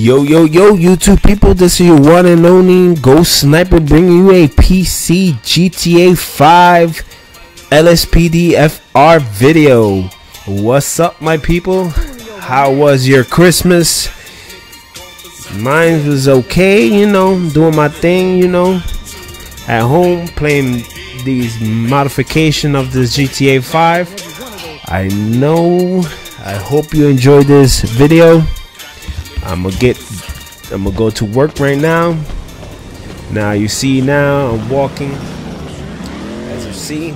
Yo, YouTube people, this is your one and only Ghost Sniper bringing you a PC GTA 5 LSPD FR video. What's up, my people? How was your Christmas? Mine was okay, doing my thing, at home playing these modification of the GTA 5. I hope you enjoyed this video. I'm gonna go to work right now. Now you see, now I'm walking. As you see,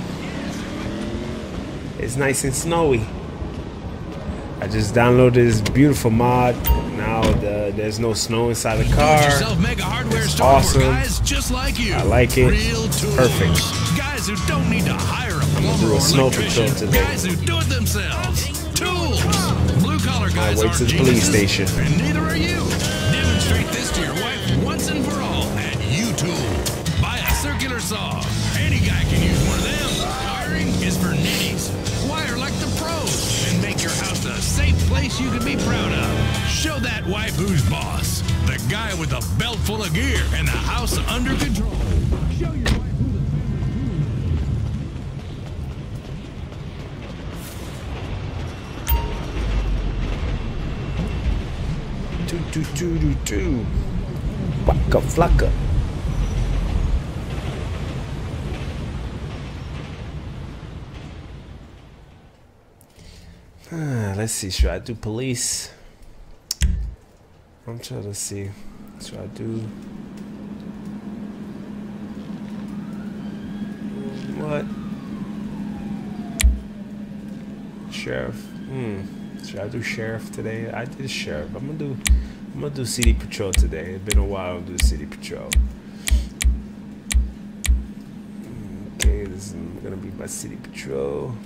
it's nice and snowy. I just downloaded this beautiful mod. Now there's no snow inside the car. It's awesome. I like it. Perfect. Guys who don't need to hire a plumber I'm gonna do a snow patrol today. Guys who do it themselves. Tools. Blue collar guys I'll wait to the police station. And neither are you. Demonstrate this to your wife once and for all at U-Tool. Buy a circular saw. Any guy can use one of them. Hiring is for nitties. Wire like the pros and make your house a safe place you can be proud of. Show that wife who's boss. The guy with a belt full of gear and the house under control. Show your wife who the Waka flocka. Let's see, should I do police? I'm trying to see. Should I do what? Sheriff. Should I do sheriff today? I did sheriff. I'm gonna do city patrol today. It's been a while to do city patrol. Okay, this is gonna be my city patrol.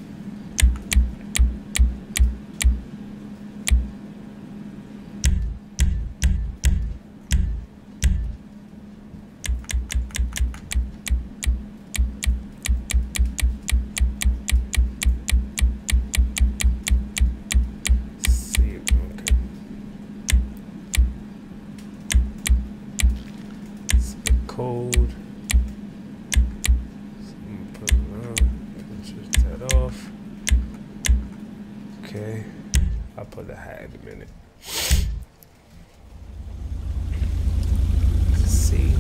Code. Put it on. Switch that off. Okay. I'll put the hat in a minute. Let's see.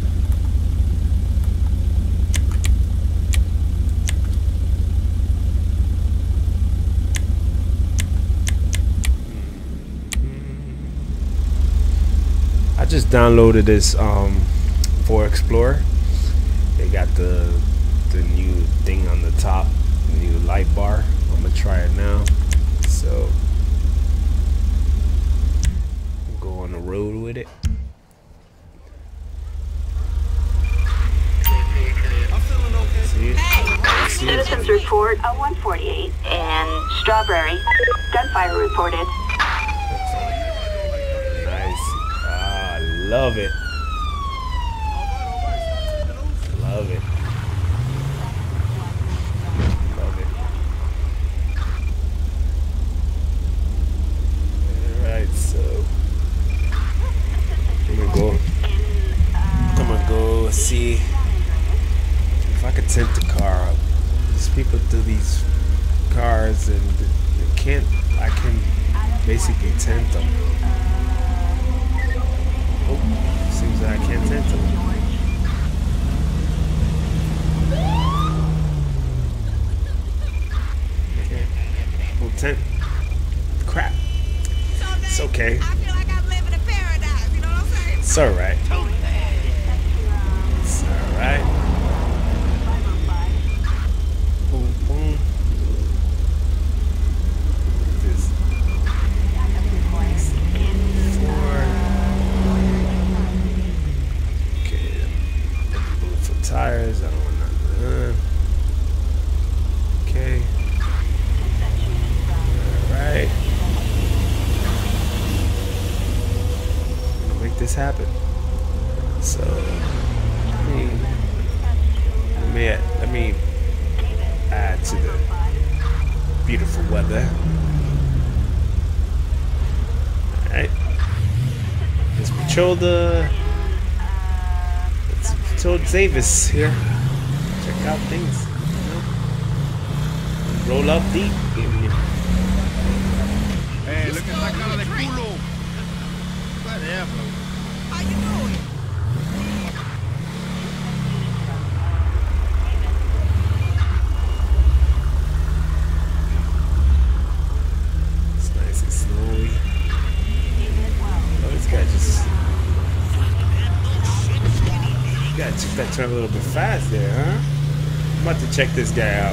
I just downloaded this for Explorer. They got the new thing on the top, the new light bar. I'm gonna try it now. So go on the road with it. Hey, citizens report a 148 and Strawberry. Gunfire reported. Nice. I love it. Love it. Love it. Alright, so I'm gonna go see if I could tint the car up. These people do these cars and I can basically tint them. Oh, seems like I can't tint them. Tent. Crap. It's okay. I feel like I'm living in paradise, you know what I'm saying? It's alright. It's alright. Boom, boom. This 4. Okay. Bulletproof tires. I don't want nothing. Okay. Right. Make this happen. So let me add to the beautiful weather. Alright. Let's patrol the. Let's patrol Davis here. Check out things. Roll up deep. Hey, look at la cara de culo. Whatever. How you doing? It's nice and snowy. Oh, this guy just. You gotta check that turn a little bit fast there, huh? I'm about to check this guy out.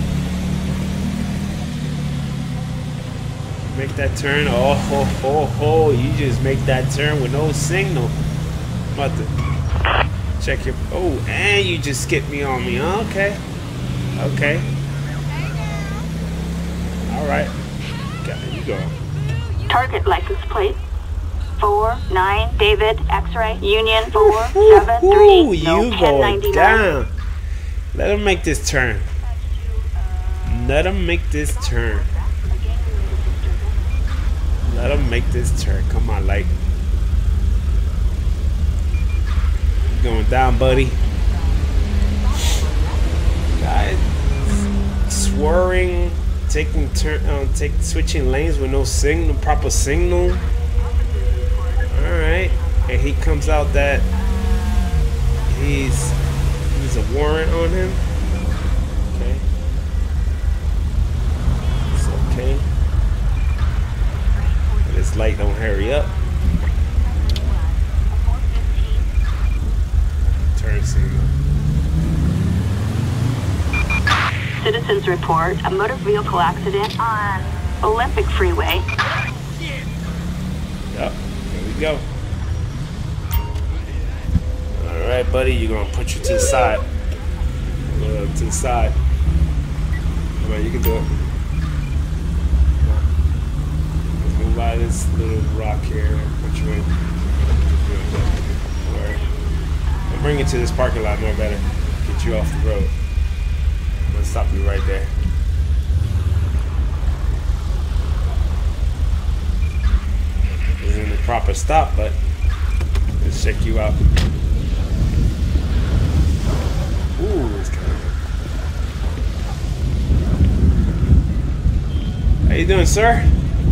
Make that turn. Oh, ho, ho, ho. You just make that turn with no signal. I'm about to check your. Oh, and you just skipped me on me. Huh? Okay. Okay. All right. Got it. You go. Target license plate 49 David X-ray Union 473. Ooh, No you going 1099. down. Let him make this turn. Let him make this turn. Let him make this turn. Come on, Light. Going down, buddy. Guys, swerving, taking switching lanes with no signal, proper signal. All right, and he comes out that he's a warrant on him. Okay, it's okay. This light don't hurry up. Turn signal. Citizens report a motor vehicle accident on Olympic Freeway. Yep, there we go. All right, buddy, you're gonna put you to the side. Go to the side. Come on, you can do it. By this little rock here, put you in. I'll bring you to this parking lot more better. Get you off the road. I'm gonna stop you right there. This isn't a proper stop, but let's check you out. Ooh, it's kind of. How you doing, sir?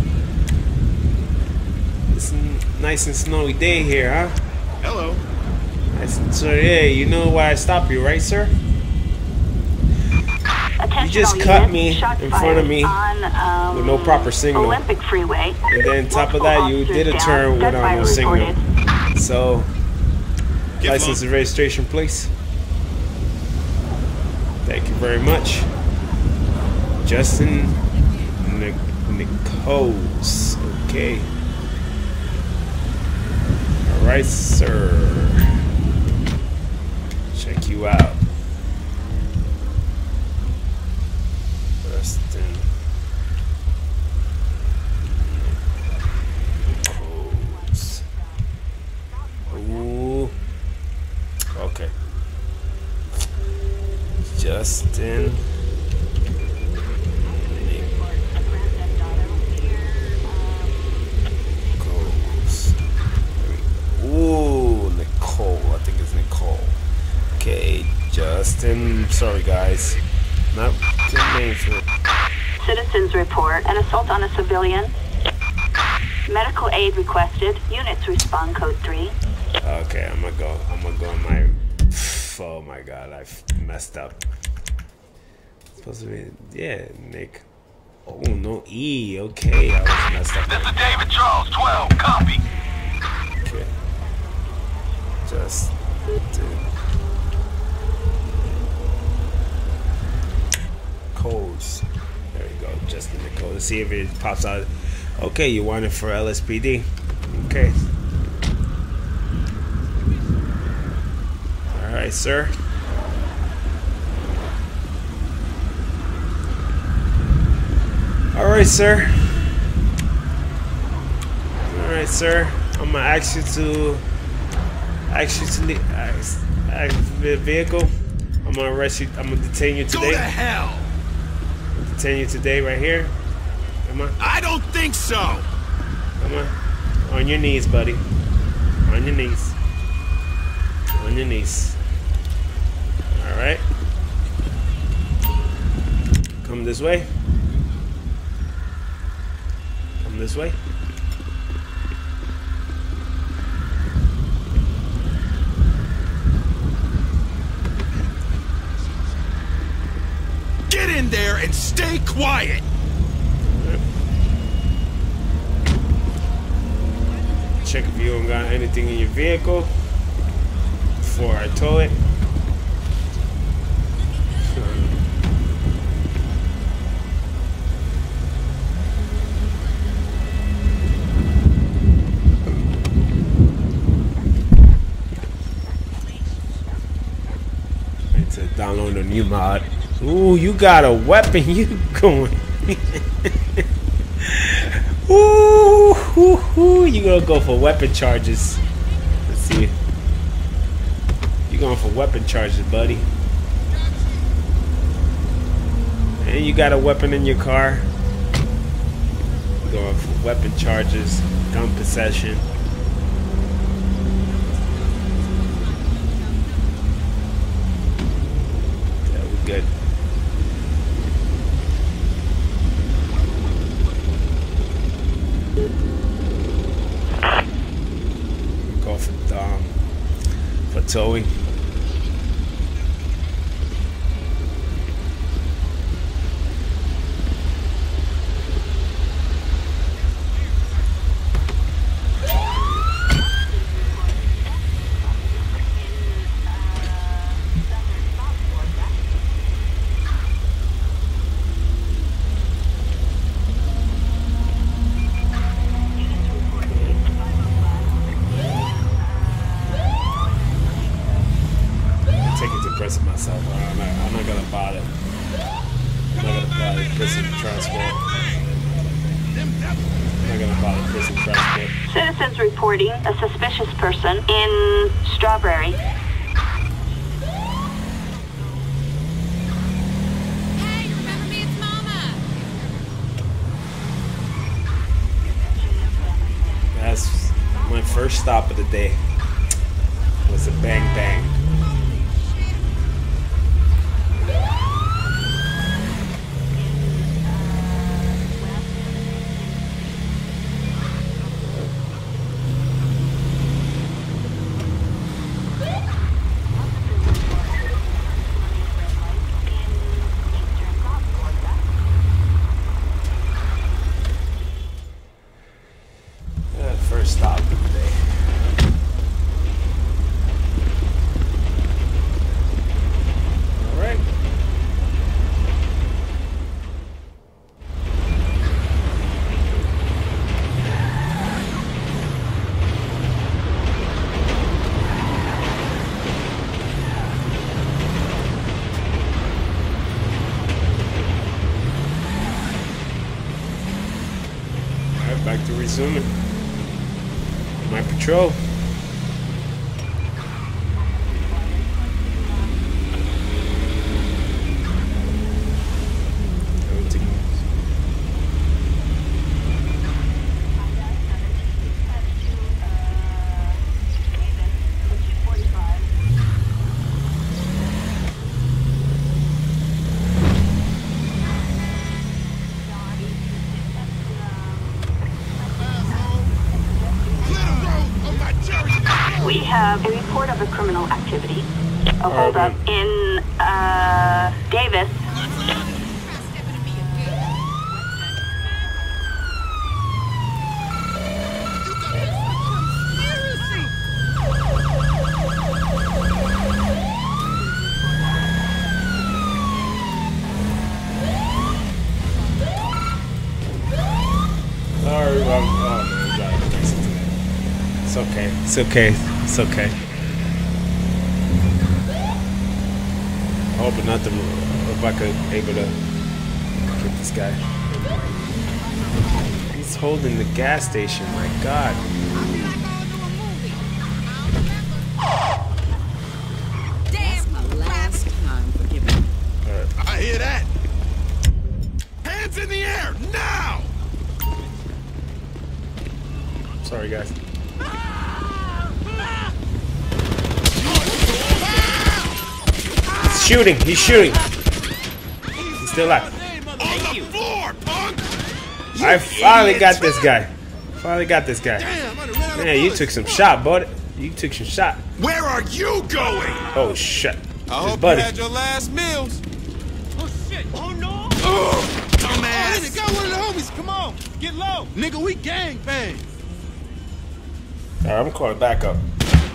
Nice and snowy day here, huh? Hello. Nice and so yeah, you know why I stopped you, right, sir? You just cut me in front of me on, with no proper signal. Olympic Freeway. And then top of that, you did a turn without no signal. So, license and registration, please. Thank you very much. Justin Nichols. Okay. Alright, sir. Check you out. Justin Nichols. Ooh. Okay. Justin Nichols. Ooh, Nicole. I think it's Nicole. Okay, Justin. Sorry, guys. Not good name for it. Citizens report an assault on a civilian. Medical aid requested. Units respond code 3. Okay, I'm gonna go on my. Oh my God, I messed up. It's supposed to be, yeah, Nick. Oh, no E. Okay, I was messed up. This is David Charles 12. Copy. Okay. Just codes. There you go, Justin Nicole. Let's see if it pops out. Okay, you want it for LSPD. Okay. Alright, sir. Alright, sir. Alright, sir. I'm gonna ask you to leave the vehicle. I'm gonna arrest you. I'm gonna detain you today. Go to hell. Detain you today, right here. Come on. I don't think so. Come on. On your knees, buddy. On your knees. On your knees. Alright. Come this way. Come this way. Get in there and stay quiet. Check if you don't got anything in your vehicle before I tow it. Need to download a new mod. Ooh, you got a weapon. You going? Ooh, you gonna go for weapon charges? Let's see. You going for weapon charges, buddy? And you got a weapon in your car. Going for weapon charges, gun possession. Yeah, we good. Go for towing. Pressing myself. I'm not gonna bother. I'm not gonna bother prison transport. I'm not gonna bother prison transport. Citizens reporting a suspicious person in Strawberry. Hey, remember me? It's Mama. That's my first stop of the day. Was a bang bang. First stop of the day. All right. All right, back to resuming my patrol. We have a report of a criminal activity. A holdup in Davis. Sorry, oh man, it's okay. It's okay. It's okay. I hope not the Rebecca able to get this guy. He's holding the gas station. My God. Damn, The last time for giving. I hear that. Hands in the air now. Sorry, guys. shooting. He's shooting. He's still alive. On the floor, punk! I finally got this guy. Finally got this guy. Damn, I done ran out of Man, you bullets. took some shot, bud. You took some shot. Where are you going? Oh shit. I His hope you buddy. had your last meals. Oh shit! Oh no! Dumbass! Hey, got one of the homies. Come on, get low, nigga. We gang bang. Alright, I'm calling back up.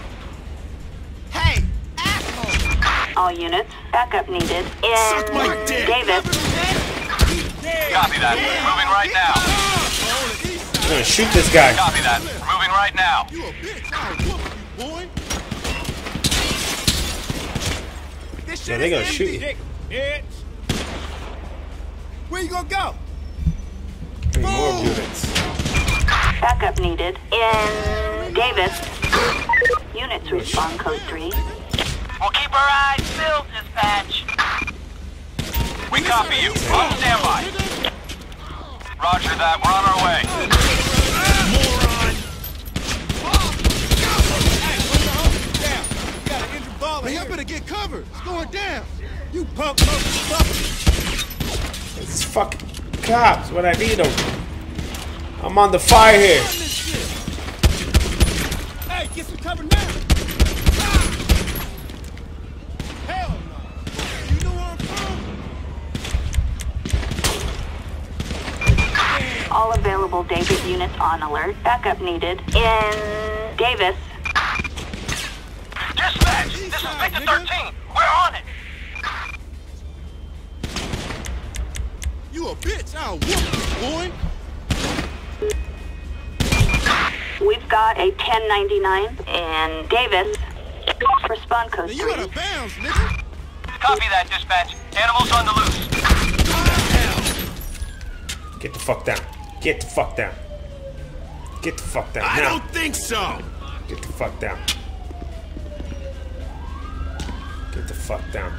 Hey, asshole! All units, backup needed Suck my in dick. Davis. Copy that. Moving right now. I'm gonna shoot this guy. Copy that. Moving right now. You a bitch. I'll whoop you, boy. This Yeah, shit they is gonna easy. shoot you. Bitch. Where you gonna go? Three more units. Backup needed in Davis. Units respond code 3. We'll keep our eyes filled, dispatch. We copy you. On standby. Roger that. We're on our way. Hey, y'all better get covered. It's going down. You punk motherfucker. It's fucking cops when I need them. I'm on the fire here. Hey, get some cover now. Hell no. You know where I'm from? All available Davis units on alert. Backup needed in Davis. Dispatch. This is Victor 13. We're on it. You a bitch. I'll whoop you, boy. We've got a 1099 in Davis. Respond code Now you out 3. of bounds, nigga. Copy that, dispatch. Animals on the loose. Get the fuck down. Get the fuck down. Get the fuck down. I Now. don't think so. Get the fuck down. Get the fuck down.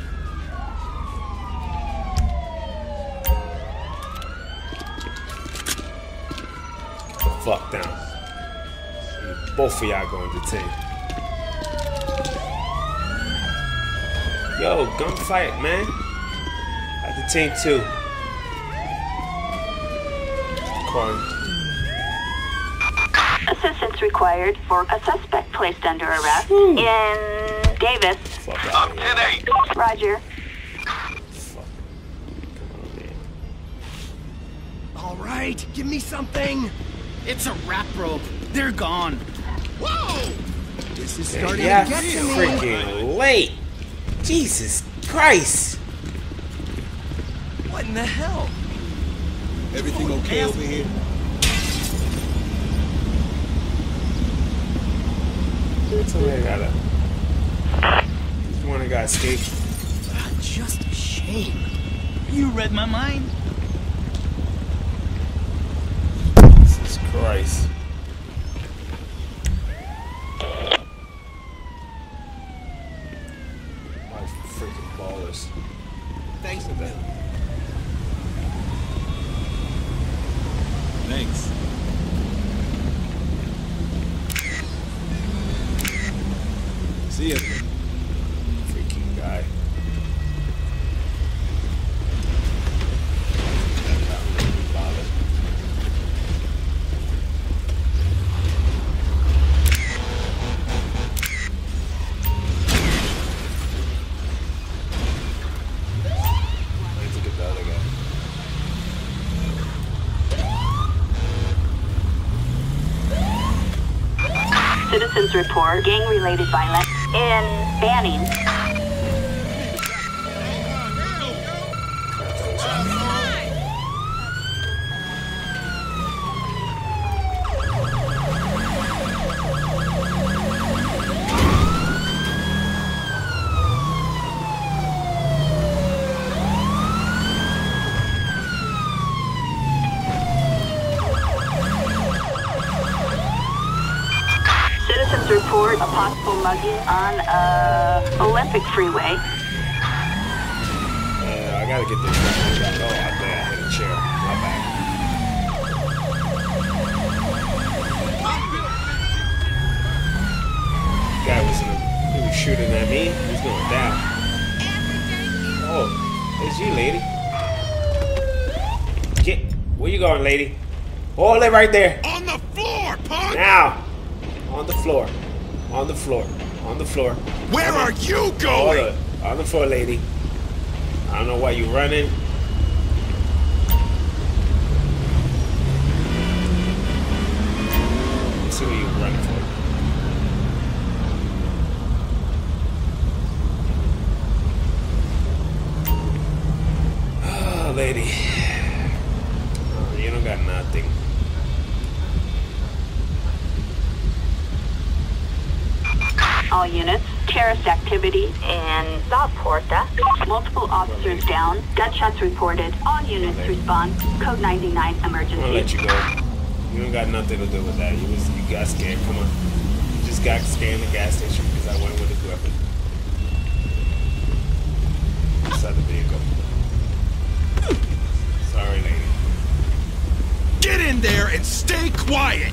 Get the fuck down. Both of y'all going to team. Yo, gunfight, man. At the team 2. Calling. Assistance required for a suspect placed under arrest in Davis. Fuck Up out of to here. date. Roger. Fuck. Come on, man. All right, give me something. It's a wrap rope. They're gone. Whoa! This is Yeah, starting yeah, to get to me. freaking late. Jesus Christ. What in the hell? Everything okay over here? Somebody gotta. Just wanna got escaped. Just a shame. You read my mind. Jesus Christ. My freaking ballers. Thanks a million. Thanks. See ya. Freaking guy. I need to get the other guy. Citizens report gang-related violence in Banning. Citizens report a possible mugging on Olympic Freeway. I gotta get this guy. Oh, I think I hit a chair. My bad. Guy was shooting at me. He's going down. It's you, lady. Get. Where you going, lady? Hold it right there. On the floor, punk! Now. On the floor. On the floor. On the floor. Where are you Hold going? it. On the floor, lady. I don't know why you running. Let's see what you running for. Oh, lady. Oh, you don't got nothing. All units, terrorist activity in South Porta. Multiple officers down. Gunshots reported. All units respond. Code 99 I'm gonna let emergency. you go. You don't got nothing to do with that. You got scared. Come on. You just got scared in the gas station because I went with a weapon. Inside the vehicle. Sorry, lady. Get in there and stay quiet!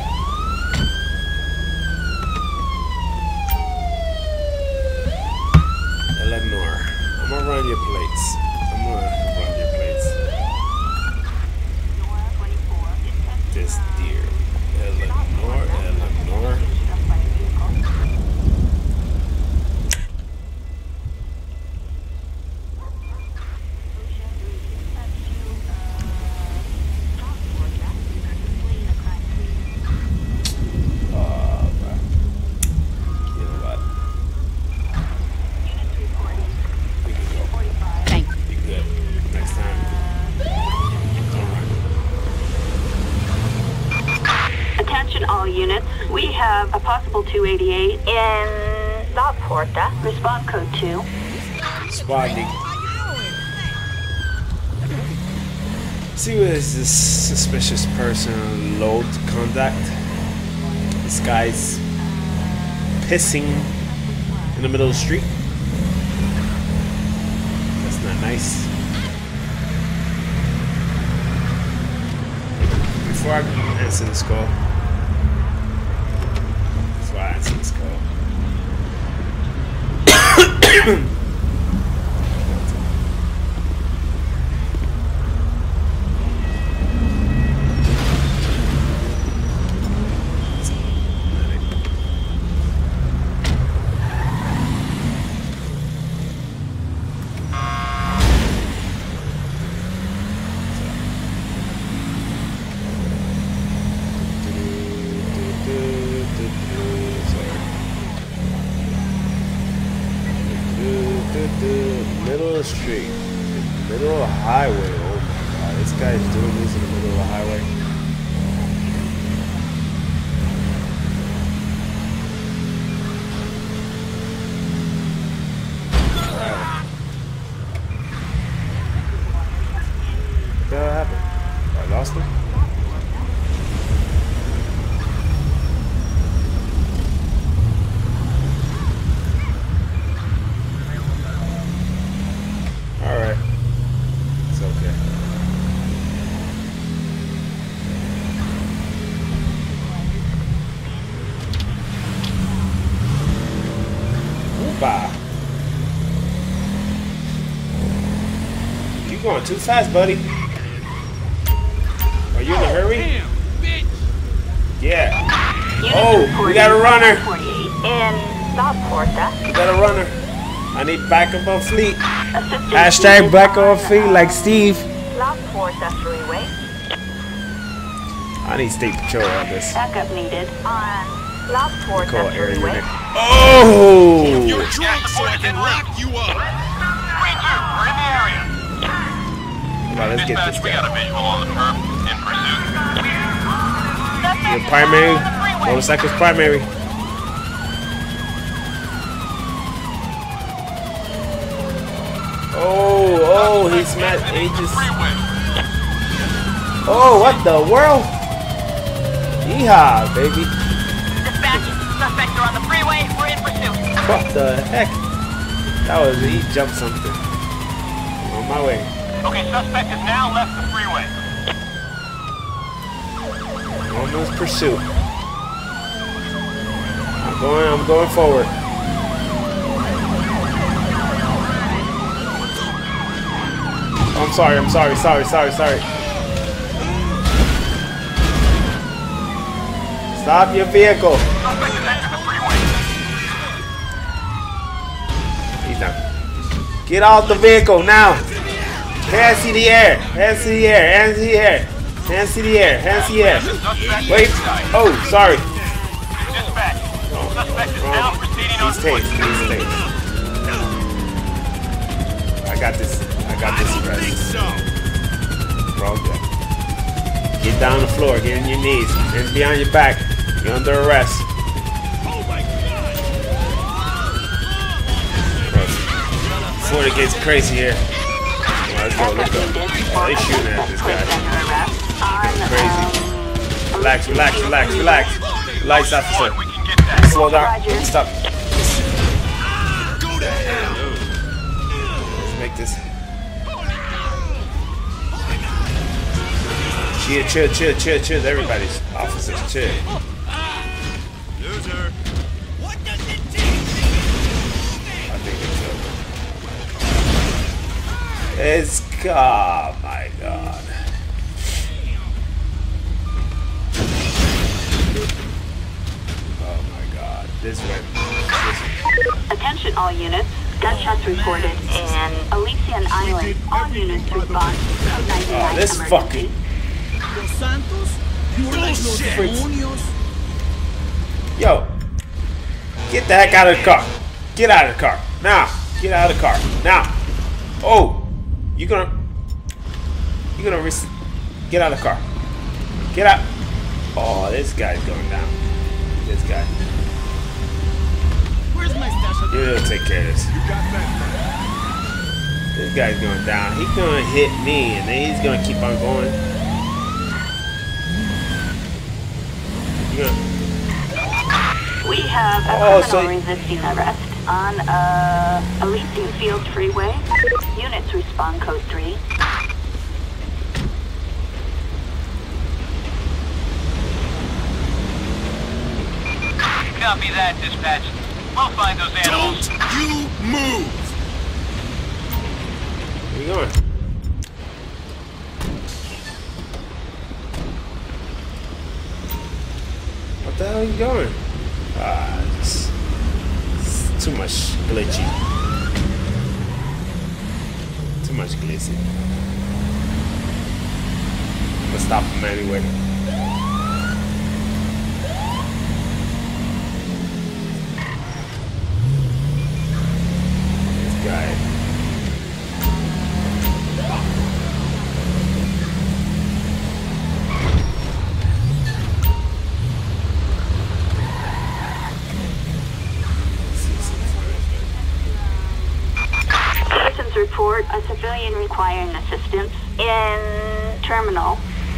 Eleanor, I'm gonna run your plates. I'm gonna run your plates. This dear Eleanor. You know what? We can go. Thank you. Be good. Next time. Alright. Attention all units. We have a possible 288 in South Porta. Respond code 2. Spotting. See what is this suspicious person load conduct? This guy's pissing in the middle of the street. That's not nice. Before I answer this call. Before I answer this call. Middle of the street, middle of the highway. Oh my god, this guy's doing this in the middle of the highway. Alright. What the hell happened? I lost him? Alright. It's okay. Oompa. You're going too fast, buddy. Are you in a hurry? Damn, bitch! Yeah. Units Oh, we reporting got a runner. 48 in South Porta. We got a runner. I need backup on fleet. Assistance Hashtag needed backup on on, fleet like Steve. South Porta freeway. I need state patrol on this. Backup needed on South Porta Call air freeway. unit. Oh! You're drunk, so I can lock you up! We're in the area. Come on, let's get this We got a guy. visual on the perp in pursuit. Your primary. Motorcycle's primary. Oh, he's mad. He just. Oh, what the world? Yeehaw, baby. Dispatch, suspects are on the freeway. We're in pursuit. What the heck? That was, he jumped something. I'm on my way. Okay, suspect has now left the freeway. Almost pursuit. I'm going forward. sorry. Sorry. Stop your vehicle. He's done. Get out the vehicle now. Hands to the air. Hands to the air. Hands to the air. Hands to the air. Hands to the air. Wait. Oh, sorry. He's taped. He's taped. I got this arrest. Bro, get down on the floor. Get on your knees. Hands behind your back. You're under arrest. Before it gets crazy here. Let's go. Let's go. Oh, they shooting at this guy. Crazy. Relax. Relax, officer. Slow down. Stop. Let's make this. Chill. Everybody's officers, chill. Loser. What does it do? I think it's over. Oh my god. This way. Attention all units. Gunshots reported in Elysian Island. All units respond. Code 99 Oh, this emergency. fucking Los Santos? You were like los demonios? Yo, get the heck out of the car. Get out of the car. Now. Get out of the car. Now. Oh. You're gonna risk. Get out of the car. Get out. Oh, this guy's going down. This guy. Where's my stash of You'll take care of this. This guy's going down. He's gonna hit me and then he's gonna keep on going. We have a criminal resisting arrest on Elysian Fields Freeway. Units respond code 3. Copy that, dispatch. We'll find those animals. Don't you move! Where you going? What the hell are you going? It's too much glitchy. Too much glitchy. I'm gonna stop him anyway. This guy. Citizens report a civilian requiring assistance in terminal.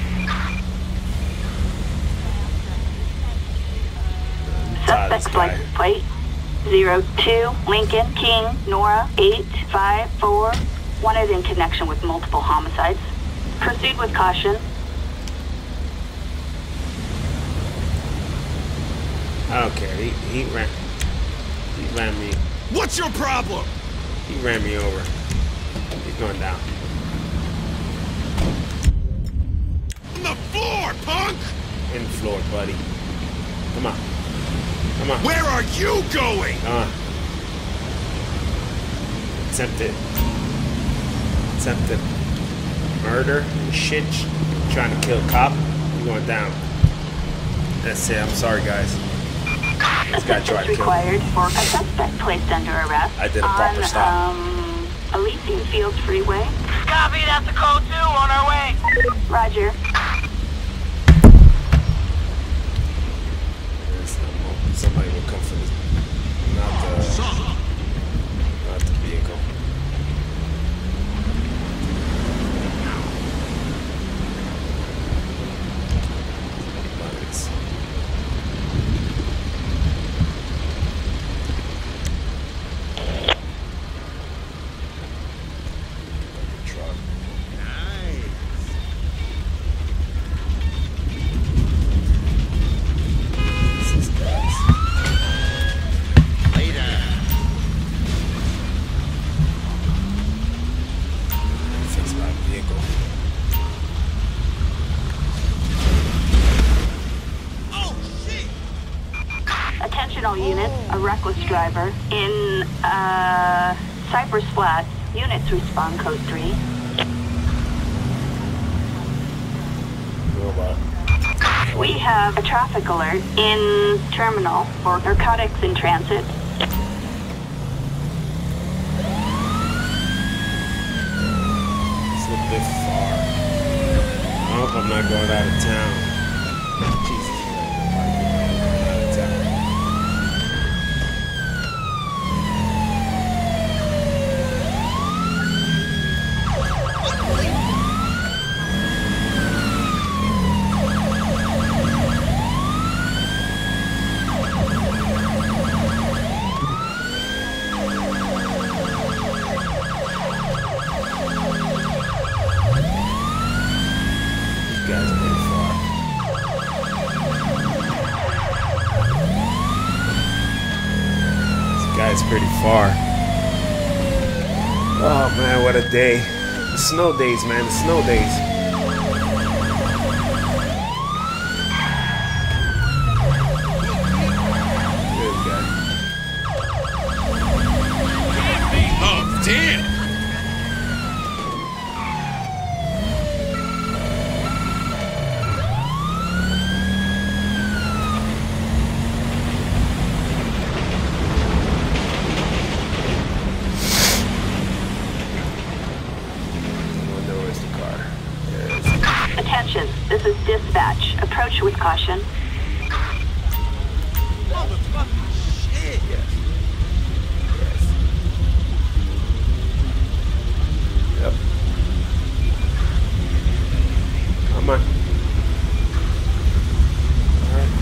Suspect's license plate 02 Lincoln King Nora 854. Wanted in connection with multiple homicides. Proceed with caution. I don't care. He ran me. What's your problem? He ran me over. He's going down. On the floor, punk! In the floor, buddy. Come on. Come on. Where are you going? Come on. Attempted murder and shit. Trying to kill a cop. You're going down. That's it. I'm sorry, guys. This guy tried to kill me. Required for a suspect placed under arrest. I did a proper stop. Elysian Fields Freeway. Copy, that's a code 2 on our way. Roger. Somebody will come for this. Not the vehicle. driver. In Cypress Flats, units respond code 3. We have a traffic alert in terminal for narcotics in transit. It's a bit far. I hope I'm not going out of town. Jesus, I'm going out of town. It's pretty far. Oh man, what a day. The snow days, man, the snow days. Good guy. Oh, damn! Attention, this is dispatch. Approach with caution. Motherfucking shit. Yes. Yes. Yep. Come on. All right.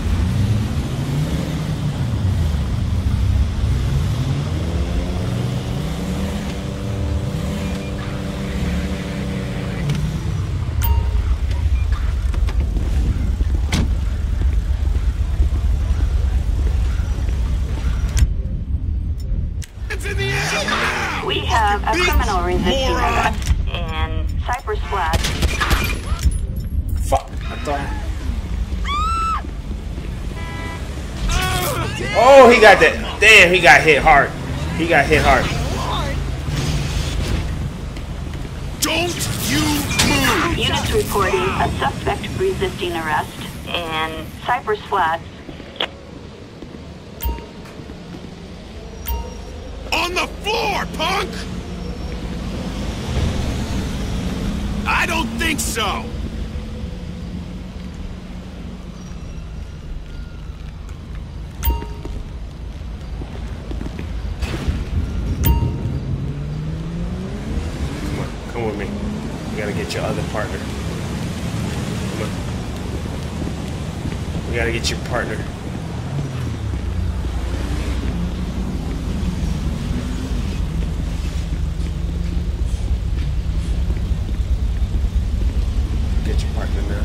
We have a criminal resisting arrest in Cypress Flats. Fuck. I thought. Oh, he got that. Damn, he got hit hard. He got hit hard. Don't you move! Units reporting a suspect resisting arrest in Cypress Flats. On the floor, punk! I don't think so! Come with me. We gotta get your other partner. Come on. We gotta get your partner. Get your partner now.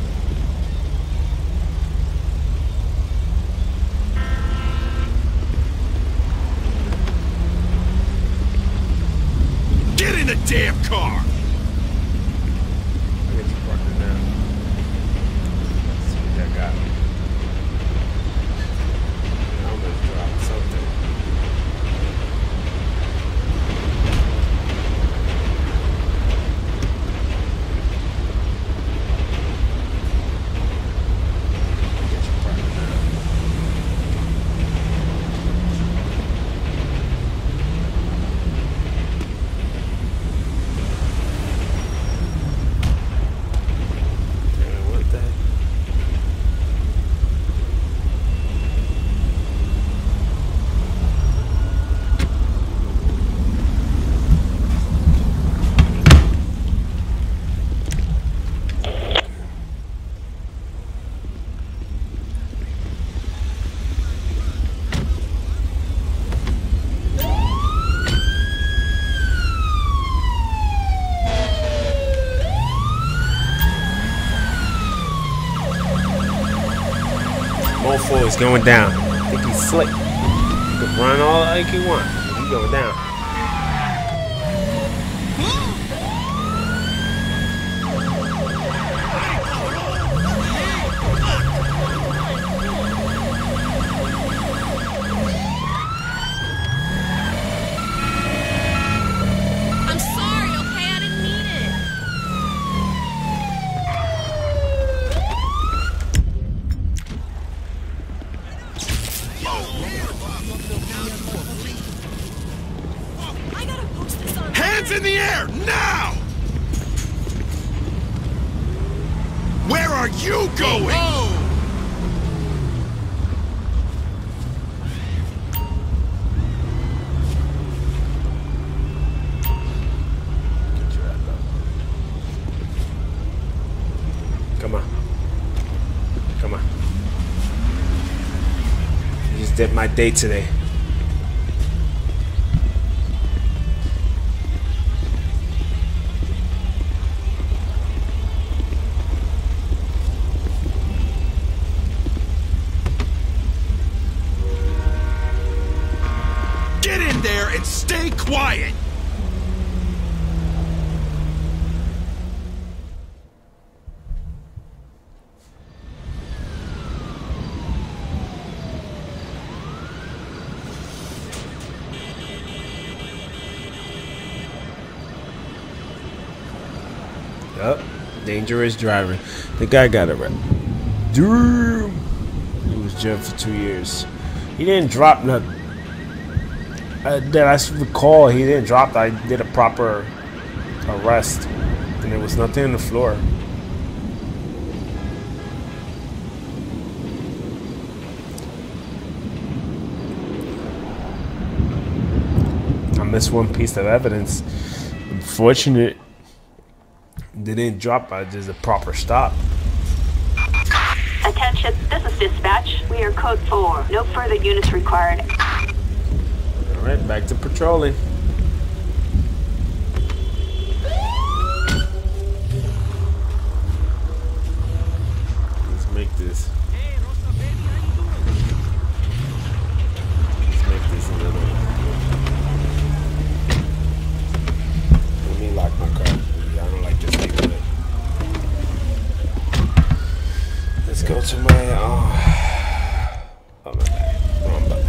Get in the damn car! I'll get your partner now. Let's see what I got. I'm gonna drop something. Get your partner now. What the heck? Mofo is going down. I think he's slick. He can run all like he wants. He's going down. Hands in the air, now! Where are you going? Whoa. Come on. Come on. You just did my day today. Get in there and stay quiet! Yup, dangerous driving. The guy got it right. Damn. He was jailed for 2 years. He didn't drop nothing. That I recall, he didn't drop that. I did a proper arrest, and there was nothing on the floor. I missed one piece of evidence. Unfortunate. They didn't drop. I did a proper stop. Attention, this is dispatch. We are code 4. No further units required. Alright, back to patrolling. Let's make this. Let's make this a little. Let me lock my car. I don't like just leaving it. Let's go to my oh my bad. Wrong button.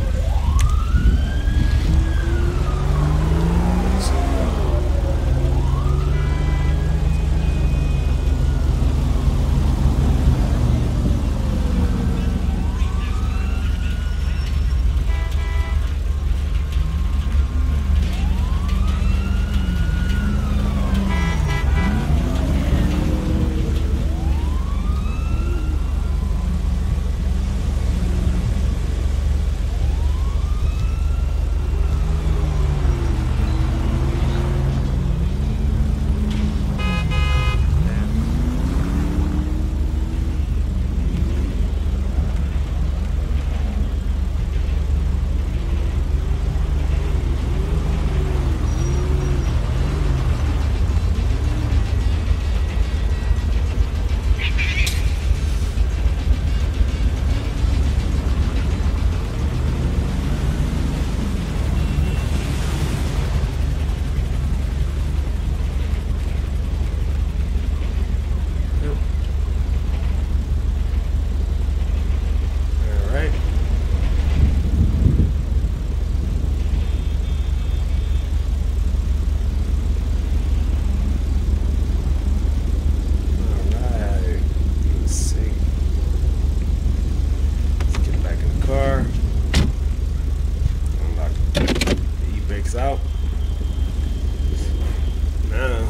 Out. Now.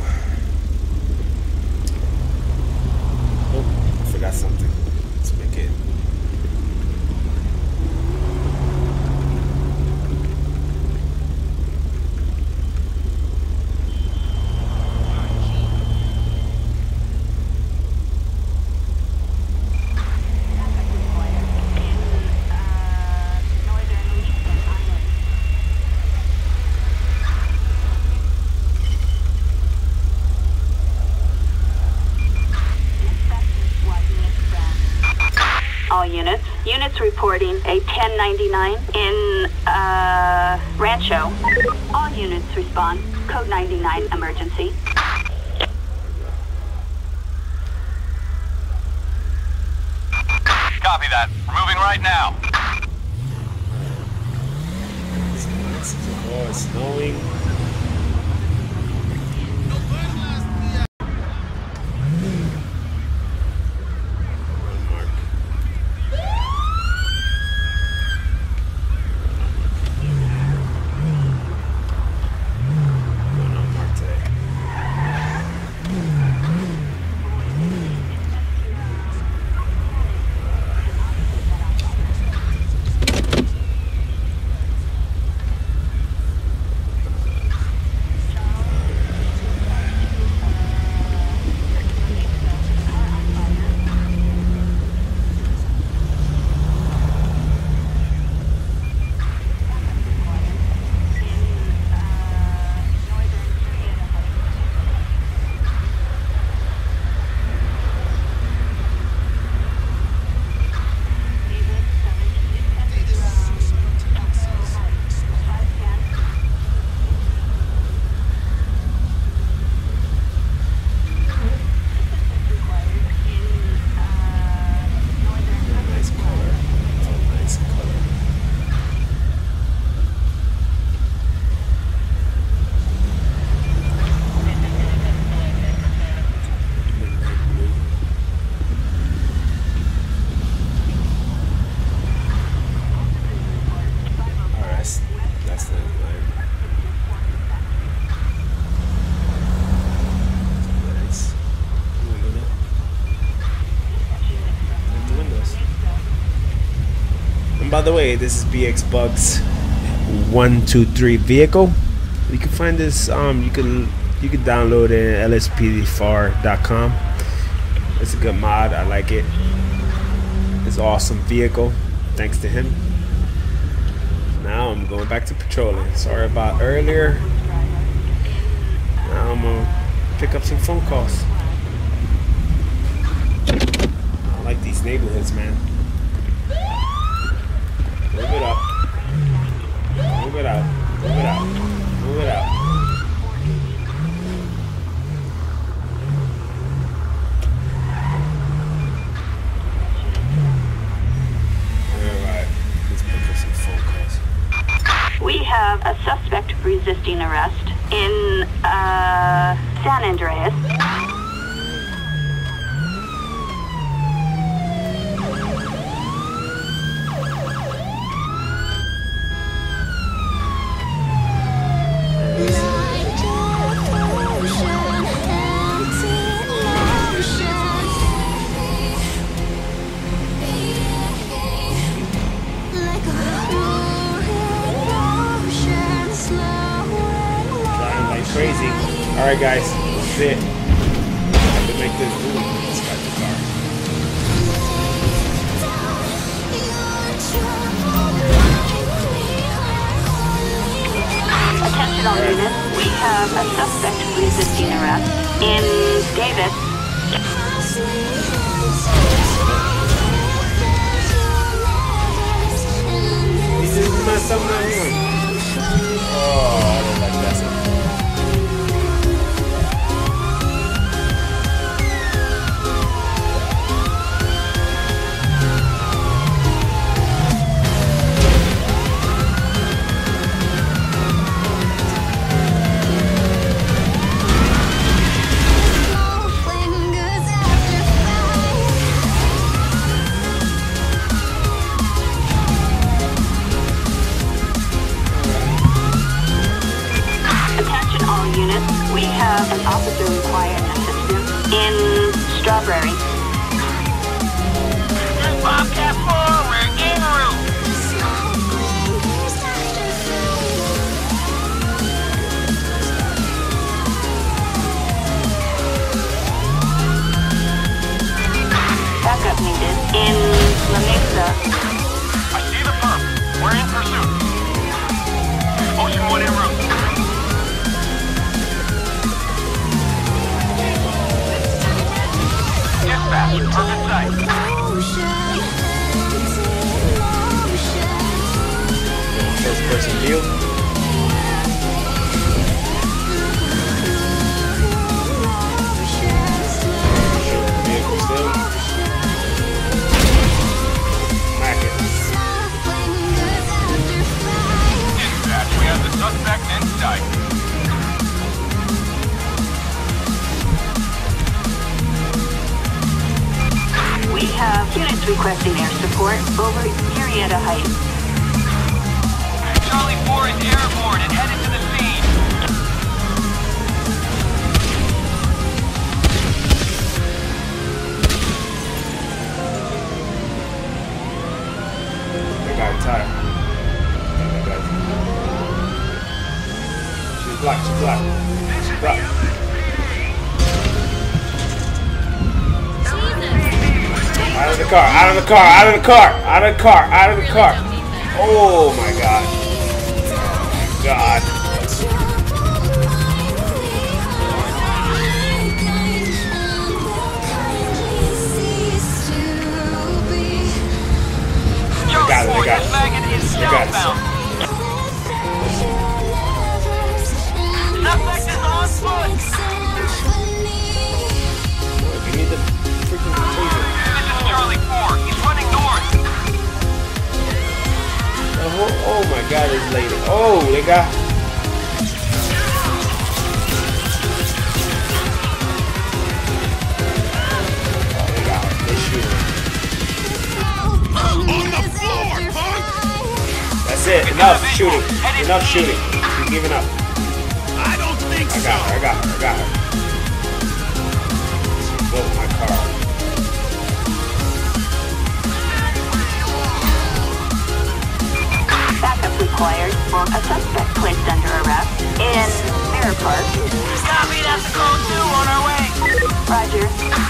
Oh, I forgot something. Let's make it. Units reporting a 1099 in Rancho. All units respond. Code 99 emergency. Copy that. We're moving right now. Oh, it's snowing. by the way, this is BX Bugs 123 vehicle. You can find this. You can download it at lspdfar.com. It's a good mod. I like it. It's an awesome vehicle. Thanks to him. Now I'm going back to patrolling. Sorry about earlier. Now I'm gonna pick up some phone calls. I like these neighborhoods, man. Move it up. Move it out. Move it out. Move it out. Alright. Let's pick up some phone calls. We have a suspect resisting arrest in San Andreas. Crazy. Alright guys, that's it. I have to make this move. Let's start the car. Attention all units. We have a suspect resisting arrest in Davis. This is my submarine. Oh, I don't like that. We have an officer requiring assistance in Strawberry. Bobcat 4, we're en route. Backup needed in La Mesa. I see the perp. We're in pursuit. Ocean 1 en route. Dispatch, perfect sight. First person view. Vehicle still. Smack it. Dispatch, we have the suspect in sight. We have units requesting air support over Murrieta Heights. Charlie 4 is airborne and headed to the scene. That guy tired. She's black, she's black. She's black. Out of the car, out of the car, out of the car, out of the car, out of the car. Oh my god. God. They got it, they got it. They got it. Suspect is on foot. You need the freaking taser. This is Charlie 4. He's running north. Oh my god, this lady. Oh, they got. Oh, they got her. They shoot her. On the floor, punk! That's it. Enough shooting. Enough shooting. You're giving up. I don't think I so. got her. I got her. I got her. She built my car. required for a suspect placed under arrest in Mirror Park. Copy, that's a code 2 on our way. Roger.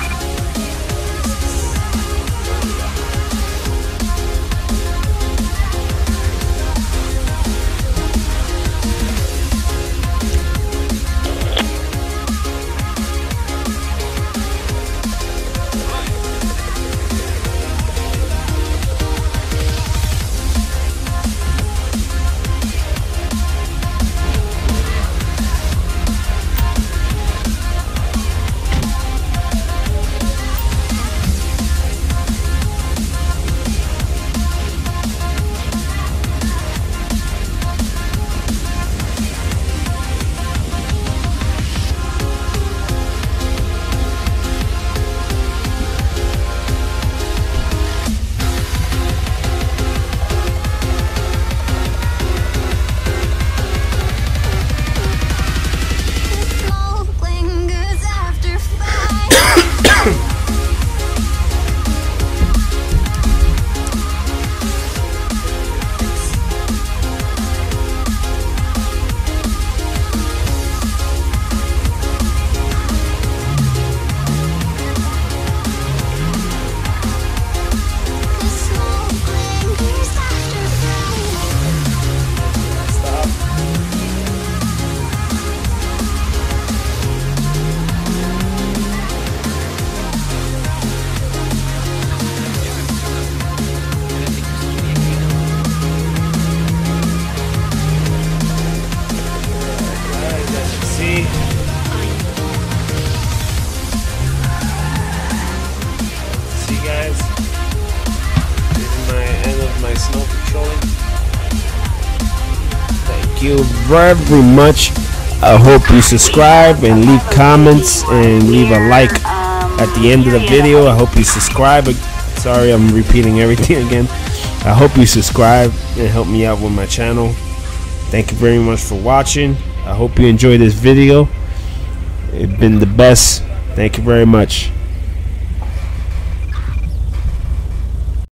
Thank you very much. I hope you subscribe and leave comments and leave a like at the end of the video. I hope you subscribe. Sorry, I'm repeating everything again. I hope you subscribe and help me out with my channel. Thank you very much for watching. I hope you enjoyed this video. It's been the best. Thank you very much.